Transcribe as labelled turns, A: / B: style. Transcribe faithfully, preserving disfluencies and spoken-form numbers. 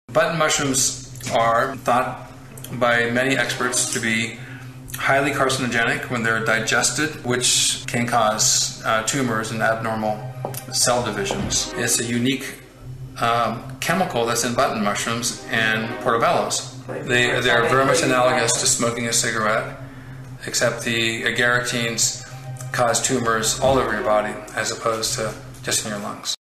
A: Button mushrooms are thought by many experts to be highly carcinogenic when they're digested, which can cause uh, tumors and abnormal cell divisions. It's a unique um, chemical that's in button mushrooms and portobellos. They, they're very much analogous to smoking a cigarette, except the agaricines cause tumors all over your body as opposed to just in your lungs.